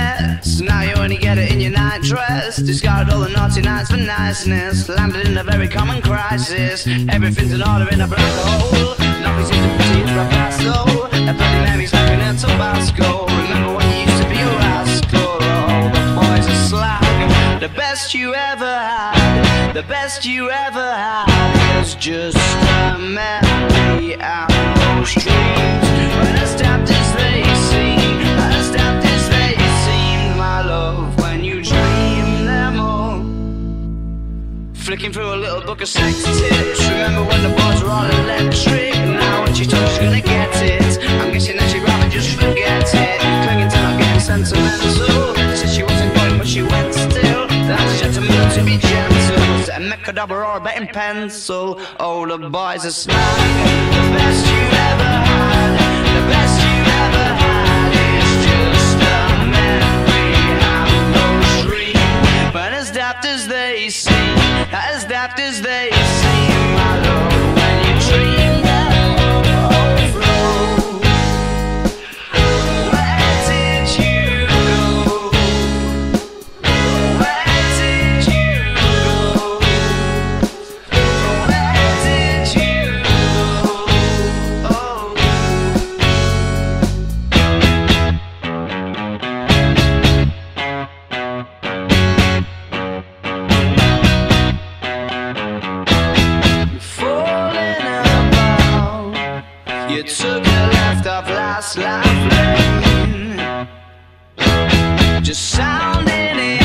mess. Now you only get it in your nightdress. Discarded all the naughty nights for niceness. Landed in a very common crisis. Everything's in order in a black hole. Nothing seems to put you for a fast soul. A bloody Mary's knocking at Tabasco. Remember when you used to be a rascal? Oh, the boys are slag. The best you ever had, the best you ever had is just a memory and those dreams. When as daft as they seem, as daft as they seem, my love, when you dream them all. Flicking through a little book of sex tips. Remember when the boys were all electric? Now when she told she's gonna get it, I'm guessing that she'd rather just forget it. Clinging to not getting sentimental. Said she wasn't going but she went still. That's a gentleman to be gentle. Set a mechadabra or a betting pencil. Oh, the boys are smack. The best you ever had, the best you ever had is just a memory and no dream. But as daft as they seem, as daft as they seem, my love, when you dream them overflow. Where did you go? Where did you go? Where did you go? Oh. Falling about, you took a left off last life lane, just sounding it